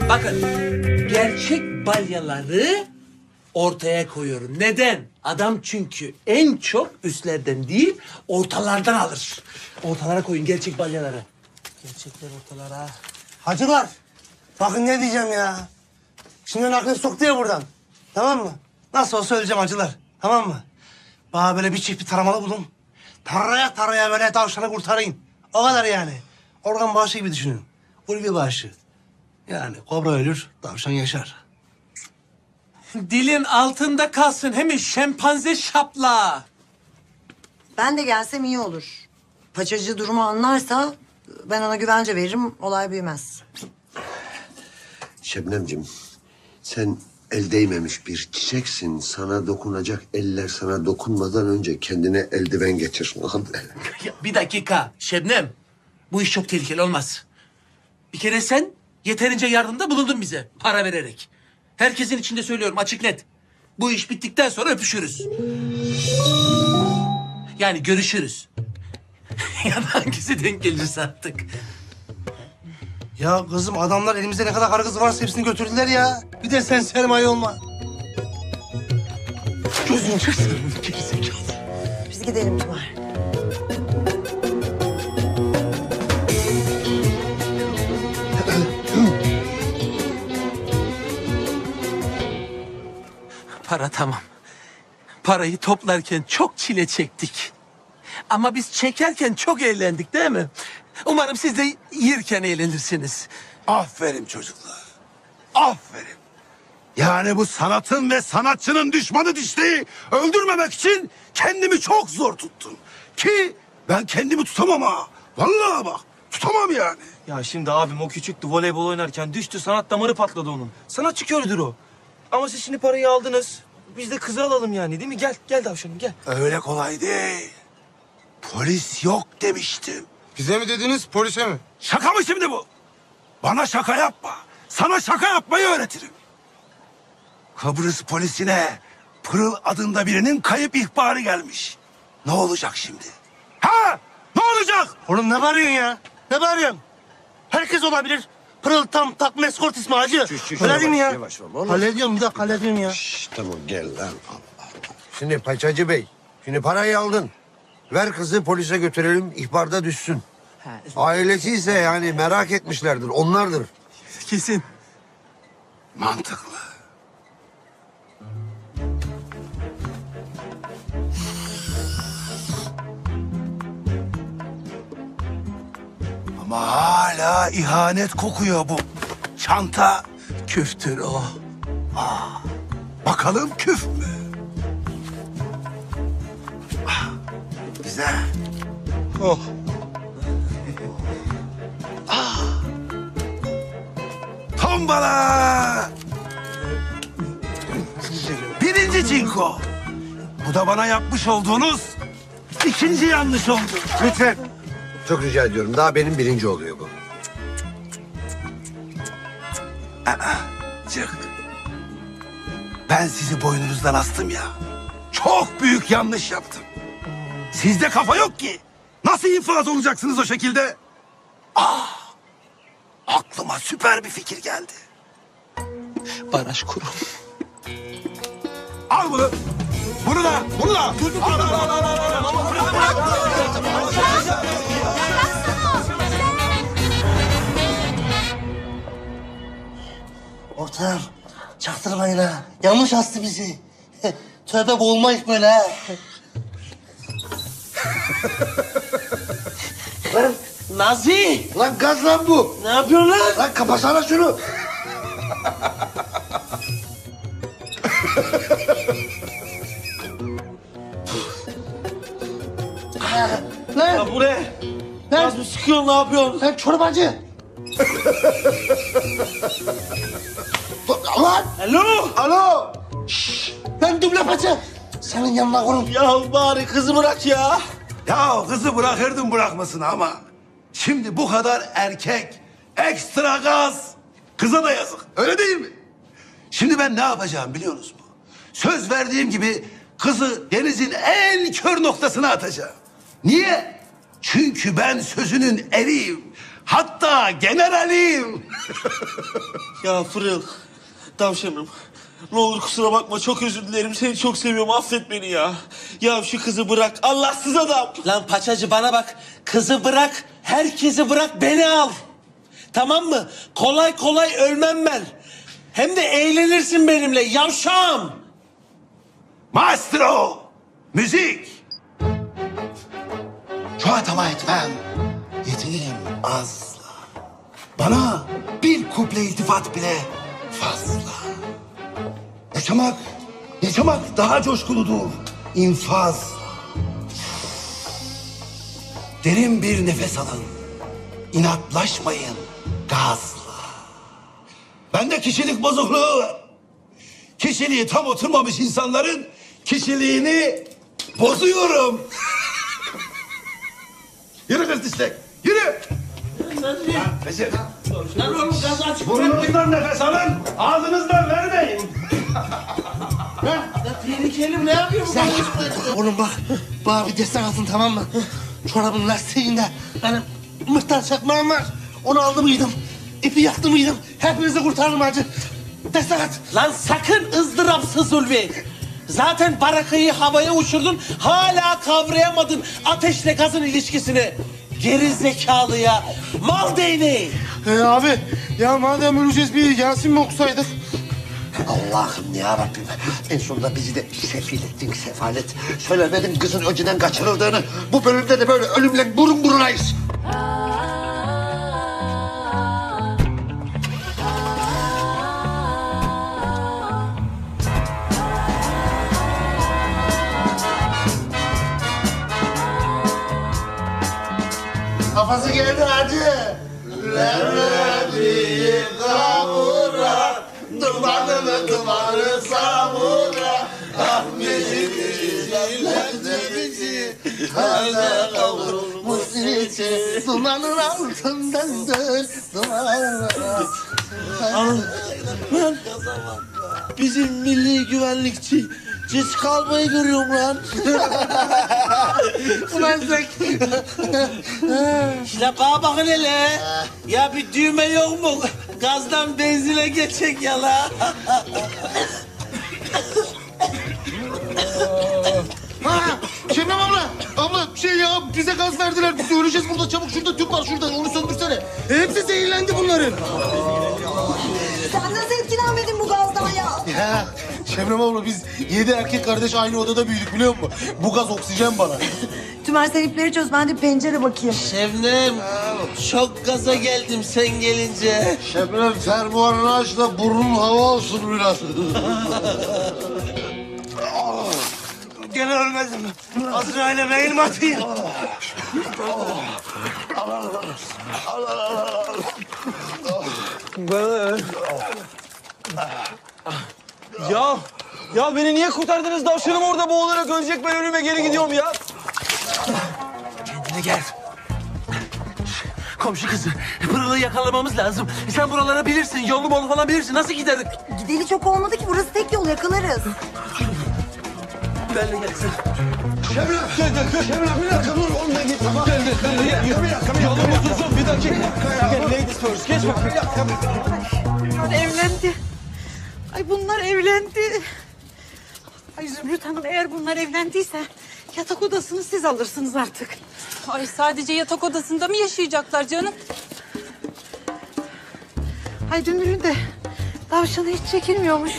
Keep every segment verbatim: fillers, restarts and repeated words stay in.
Bakın, gerçek balyaları ortaya koyuyorum. Neden? Adam çünkü en çok üstlerden değil, ortalardan alır. Ortalara koyun gerçek balyaları. Gerçekler ortalara. Hacılar, bakın ne diyeceğim ya. Şimdi aklını soktu ya buradan. Tamam mı? Nasıl olsa öleceğim hacılar. Tamam mı? Bana böyle bir çift bir taramalı bulun. Taraya taraya böyle tavşanı kurtarayım. O kadar yani. Organ bağışı gibi düşünün. Ulvi bağışı. Yani kobra ölür, tavşan yaşar. Dilin altında kalsın hemen şempanze şapla. Ben de gelsem iyi olur. Paçacı durumu anlarsa ben ona güvence veririm, olay büyümez. Şebnemciğim, sen el değmemiş bir çiçeksin. Sana dokunacak eller sana dokunmadan önce kendine eldiven getir. Ya, bir dakika Şebnem. Bu iş çok tehlikeli olmaz. Bir kere sen yeterince yardımda bulundun bize para vererek. Herkesin içinde söylüyorum açık net. Bu iş bittikten sonra öpüşürüz. Yani görüşürüz. Ya hangisi denk gelirse artık. Ya kızım adamlar elimizde ne kadar karı kız varsa hepsini götürdüler ya. Bir de sen sermaye olma. Gözünü çeksin. Gerizekalı. Biz gidelim Tümar. Para tamam. Parayı toplarken çok çile çektik. Ama biz çekerken çok eğlendik değil mi? Umarım siz de yerken eğlenirsiniz. Aferin çocuklar. Aferin. Yani bu sanatın ve sanatçının düşmanı dişliği öldürmemek için kendimi çok zor tuttum. Ki ben kendimi tutamam ha. Vallahi bak tutamam yani. Ya şimdi abim o küçüktü, voleybol oynarken düştü, sanat damarı patladı onun. Sanatçı körüdür o. Ama siz şimdi parayı aldınız. Biz de kızı alalım yani değil mi? Gel, gel tavşanım gel. Öyle kolay değil. Polis yok demiştim. Bize mi dediniz, polise mi? Şaka mı şimdi bu? Bana şaka yapma. Sana şaka yapmayı öğretirim. Kıbrıs polisine Pırıl adında birinin kayıp ihbarı gelmiş. Ne olacak şimdi? Ha? Ne olacak? Oğlum ne bağırıyorsun ya? Ne bağırıyorsun? Herkes olabilir. Pırıl tam takma eskort ismi hacı. Öyle değil mi ya? Yavaş ol oğlum. Hallediyorum bir dakika hallediyorum ya. Şşş, tamam gel lan. Şimdi Paçacı Bey, şimdi parayı aldın. Ver kızı polise götürelim, ihbarda düşsün. Ailesi ise yani merak etmişlerdir, onlardır. Kesin. Mantıklı. Ama hala ihanet kokuyor bu çanta. Küftür o. Bakalım küf mü? Ah, güzel. Oh. Tombala! Birinci çinko. Bu da bana yapmış olduğunuz ikinci yanlış oldu. Lütfen. Çok rica ediyorum, daha benim birinci oluyor bu. Çık. Ben sizi boynunuzdan astım ya. Çok büyük yanlış yaptım. Sizde kafa yok ki. Nasıl infaz olacaksınız o şekilde? Ah! Aklıma süper bir fikir geldi. Baraj kurum. Al bunu. Bunu da, bunu da. Al, al, al, al, al, al. Bırak, bırak. Ortağım çaktırmayın ha. Yanlış astı bizi. Tövbe boğulmayız böyle ha. Lan Nazi! Lan gaz lan bu. Ne yapıyorsun lan? Lan kapatsana şunu. Lan! Ya bu ne? Lan! Az mı sıkıyorsun, ne yapıyorsun? Lan çorbacı! Lan! Alo? Alo! Şşş! Lan duble paça! Senin yanına kurum. Ya bari kızı bırak ya. Ya kızı bırakırdım bırakmasını ama... Şimdi bu kadar erkek, ekstra gaz. Kıza da yazık, öyle değil mi? Şimdi ben ne yapacağım biliyor musunuz mu? Söz verdiğim gibi kızı denizin en kör noktasına atacağım. Niye? Çünkü ben sözünün eriyim. Hatta generalim. Ya Fırıl, tavşanım. Ne olur kusura bakma, çok özür dilerim. Seni çok seviyorum, affet beni ya. Ya şu kızı bırak, Allahsız adam. Lan paçacı bana bak. Kızı bırak, herkesi bırak, beni al. Tamam mı? Kolay kolay ölmem ben. Hem de eğlenirsin benimle yavşağım. Maestro, müzik. Şu atama etmem. Yetinirim asla. Bana bir kuple iltifat bile fazla. Yaşamak, yaşamak daha coşkuludur. İnfaz. Derin bir nefes alın. İnatlaşmayın gazla. Bende kişilik bozukluğu var. Kişiliği tam oturmamış insanların kişiliğini bozuyorum. Yürü kız dişlek, yürü. Recep. Lan oğlum gaz açık. Burnunuzdan nefes alın, ağzınızdan vermeyin. Tehlikeli ne yapıyorsun? Sen oğlum bak, bana bir destek atın tamam mı? Çorabın lastiğinde benim mıhtar çakmağım var. Onu aldım giydim. İpi yaktım giydim. Hepinizi kurtardım hacı. Destek at. Lan sakın ızdırapsız Ulvi. Zaten barakayı havaya uçurdun. Hala kavrayamadın ateşle gazın ilişkisini. Geri zekalı ya. Mal değneği. Ee, abi ya madem öleceğiz bir Yasin mi okusaydık? Allah'ım ya Rabbim. En sonunda bizi de sefil ettin sefalet. Söylemedin kızın önceden kaçırıldığını. Bu bölümde de böyle ölümle burun burunayız. Kafası geldi hacı. Leblebi kavura, dumanını dumanı savura. Ahmet'imiz leblebici, taze kavurmuş içi. Dumanın altından dön, dumanın altından. Bizim milli güvenlikçi Ciz kalmayı görüyorum lan. Ulan sen... İşte bana bakın hele. Ya bir düğme yok mu? Gazdan benzine geçecek ya la. Ha, Şebnem abla, abla şey ya bize gaz verdiler. Biz öleceğiz burada. Çabuk şurada tüp var şurada. Onu söndürsene. Hepsi zehirlendi bunların. Sen nasıl etkilenmedin bu gazdan ya? Ya Şebnem abla biz yedi erkek kardeş aynı odada büyüdük biliyor musun? Bu gaz oksijen bana. Tümer sen ipleri çöz, ben de pencere bakayım. Şebnem, çok gaza geldim sen gelince. Şebnem fermuarını aç da burnun hava olsun biraz. Gene ölmedim. Azrail'e mail mi atayım? Ya, ya beni niye kurtardınız? Tavşanım orada boğularak ölecek, ben ölüme geri gidiyorum ya. Kendine gel. Komşu kızı, Pırıl'ı yakalamamız lazım. Sen buraları bilirsin, yolunu bolu falan bilirsin. Nasıl giderdik? Gideli çok olmadı ki, burası tek yol, yakalarız. Benle gelsin. Şebnem, gel gel Şebnem bir dakika dur. Onunla git tamam. Gel, gel, gel, gel. Bir dakika, yolumuz uzun, bir dakika. Gel, ladies first, geç bakayım. Bunlar evlendi. Ay bunlar evlendi. Ay Zümrüt Hanım, eğer bunlar evlendiyse yatak odasını siz alırsınız artık. Ay sadece yatak odasında mı yaşayacaklar canım? Ay Dünür'ün de tavşanı hiç çekilmiyormuş.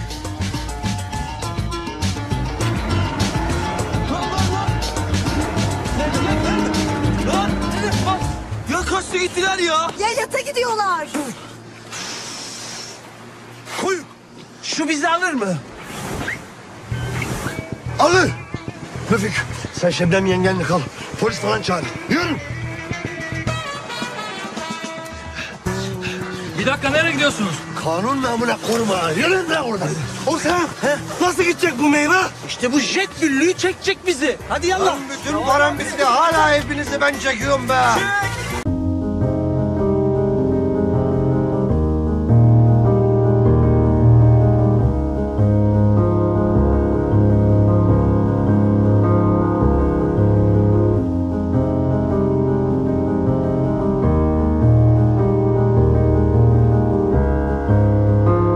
Ya kaçtı gittiler ya. Ya yata gidiyorlar. Koy. Şu bizi alır mı? Alır. Müfik sen Şebnem yengenle kal. Polis falan çağır. Yürü. Bir dakika, nereye gidiyorsunuz? Kanun namına koruma. Yürü lan oradan. O sen nasıl gidecek bu meyve? İşte bu jet büllüğü çekecek bizi. Hadi yallah. Bütün param bitti. Hala hepinizi ben çekiyorum be. Çek!